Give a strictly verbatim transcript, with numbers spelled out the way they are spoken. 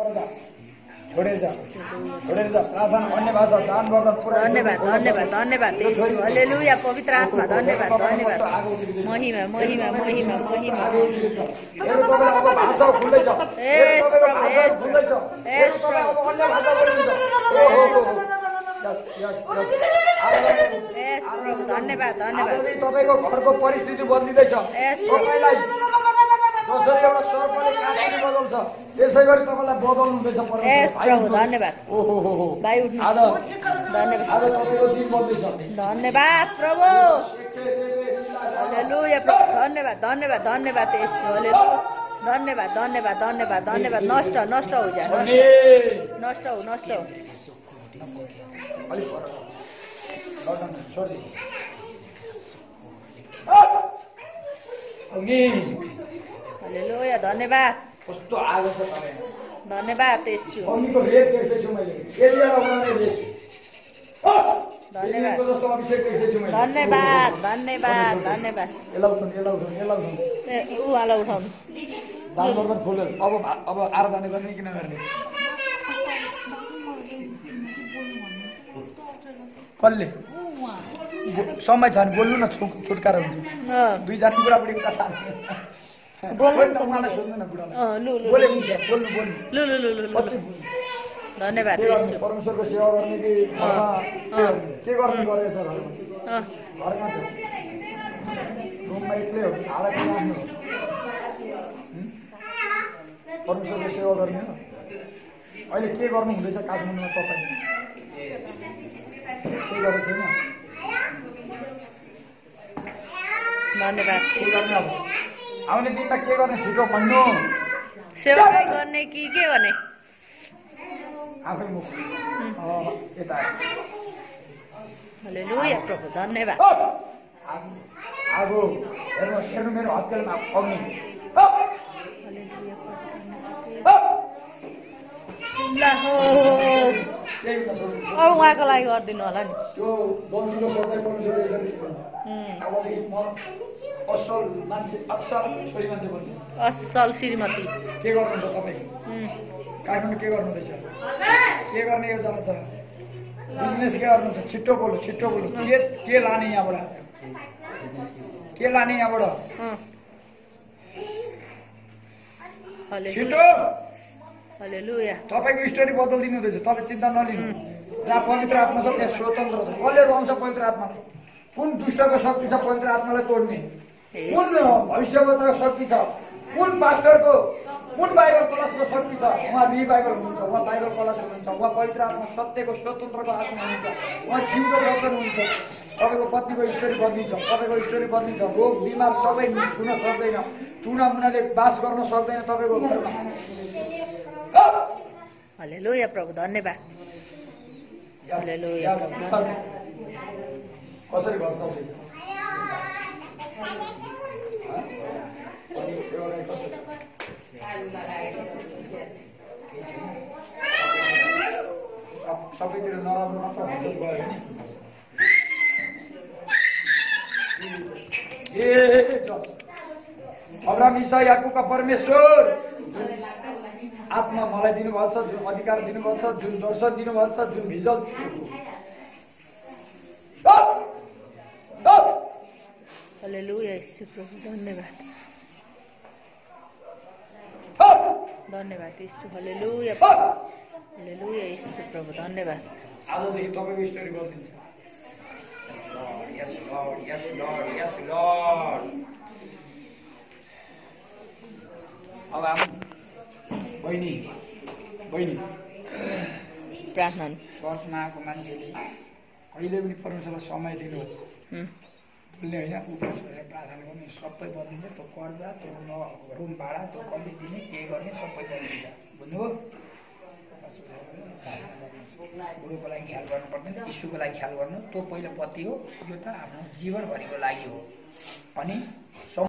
छोडेर जा छोडेर जा प्रार्थना अन्य भाषा दान गर्दा पुरा धन्यवाद धन्यवाद धन्यवाद येशू हालेलुया पवित्र आत्मा धन्यवाद धन्यवाद महिमा महिमा महिमा महिमा हेर तपाईँ अब भाषा खुल्दै छ यस प्रभु यस खुल्दै छ यस तपाईँ प्रभु अब अन्य भाषा बोल्नुहुन्छ ओहो यस यस यस यस प्रभु धन्यवाद धन्यवाद आज तपाईको घरको परिस्थिति बदलिँदैछ तपाईलाई जसरी एउटा सर्पले काट्ने बदल्छ त्यसै गरी तपाईलाई बदल्नु हुँदैछ यस प्रभु धन्यवाद ओहो हो हो भाइ उठ्नु आज धन्यवाद आज तपाईको दिन बदल्दैछ धन्यवाद प्रभु हालेलुया प्रभु धन्यवाद धन्यवाद धन्यवाद येशू हालेलुया धन्यवाद धन्यवाद धन्यवाद धन्यवाद नष्ट नष्ट हो जा नष्ट हो नष्ट हो अलिक पर गर्दैन छोडी अग्नि हालेलुया धन्यवाद कस्तो आगो छ तपाईँ धन्यवाद येशू अग्निको रेत देख्दैछु मैले एलियालाई उडाउने रेत धन्यवाद जस्तो अभिषेक देख्दैछु मैले धन्यवाद धन्यवाद धन्यवाद यसलाई उठाउनु यसलाई उठाउनु यसलाई उठाउनु ए उहाँलाई उठाउनु दान गर्दा फुल अब अब आराधना गर्ने किन गर्ने कसले समय छ भने बोल्नु न छुटकारा हुन्छ दुईजना बुढाबुढी कथा सोध्नु न बुढा बोले हुन्छ बोल्नु बोल्नु लु लु लु लु धन्यवाद येशू परमेश्वरको सेवा गर्ने कि के गर्नु गरेछ घरमा घरमा छ रुममा एक्लै हो हाडा किन आफ्नो परमेश्वरको सेवा गर्ने हो अहिले के गर्नु हुँदैछ काठमाडौँमा तपाईँ के गरेको छैन धन्यवाद के गर्ने अब आउने दिनमा के गर्ने छिटो भन्नु सेवा गर्ने कि के गर्ने आफै मुख यता हालेलुया प्रभु धन्यवाद आगो हेर्नु हेर्नु मेरो हत्केलमा अग्नि अब उहाँको लागि गरिदिनु होला नि त्यो बन्धुको सधैँ परमेश्वरले यसरी भन्छ अबदेखि म असल मान्छे असल छोरी मान्छे भन्छु असल श्रीमती के गर्नुहुन्छ तपाईँ काठमाडौँ के गर्नुहुँदैछ के गर्ने योजना छ बिजनेस के गर्नुहुन्छ छिट्टो बोल्नु छिट्टो बोल्नु के के लाने यहाँबाट के लाने यहाँबाट छिटो हालेलुया तपाईँको स्टोरी बदलिदिनु हुँदैछ तपाईँ चिन्ता नलिनु जहाँ पवित्र आत्मा छ त्यहाँ स्वतन्त्र छ कसले रहन्छ पवित्र आत्मा कुन दुष्टको शक्ति छ पवित्र आत्मालाई तोड्ने कुन भविष्यवक्ताको शक्ति छ कुन पास्टरको कुन बाइबल क्लासको शक्ति छ उहाँ बी बाइबल हुनुहुन्छ उहाँ बाइबल क्लास हुनुहुन्छ उहाँ पवित्र आत्मा सत्यको स्वतन्त्रको आत्मा हुनुहुन्छ उहाँ जिउको वचन हुन्छ तपाईँको पत्नीको स्टोरी बदलिन्छ तपाईँको स्टोरी बदलिन्छ रोग बिमार सबै छुन सक्दैन टुना मुनाले बास गर्न सक्दैन तपाईँको घरमा हालेलुया प्रभु धन्यवाद हालेलुया प्रभु कसरी गर्छ सबैतिर नराम्रो मात्र हुन्छ गयो नि ए अब्राहम इसाक याकुबका परमेश्वर आत्मा मलाई दिनुभएको छ जुन अधिकार दिनुभएको छ जुन दर्शन दिनुभएको छ जुन भिजल हालेलुया येशू प्रभु धन्यवाद धन्यवाद येशू हालेलुया हालेलुया येशू प्रभु धन्यवाद आजदेखि तपाईँको स्टोरी गरिदिन्छ yes lord yes lord yes lord अब आमा बहिनी बहिनी प्रार्थना चर्चमा आएको मान्छेले कहिले पनि परमेश्वरलाई समय दिनुहोस् बोल्ने होइन उपवास गरेर प्रार्थना गर्ने सबै बदलिन्छ त्यो कर्जा त्यो रुम भाडा त्यो कति दिने के गर्ने सबै बदलिन्छ बुझ्नुभयो बुढोको लागि ख्याल गर्नु पर्दैन यीशुको लागि ख्याल गर्नु त्यो पहिलो पति हो यो त आफ्नो जीवनभरिको लागि हो अनि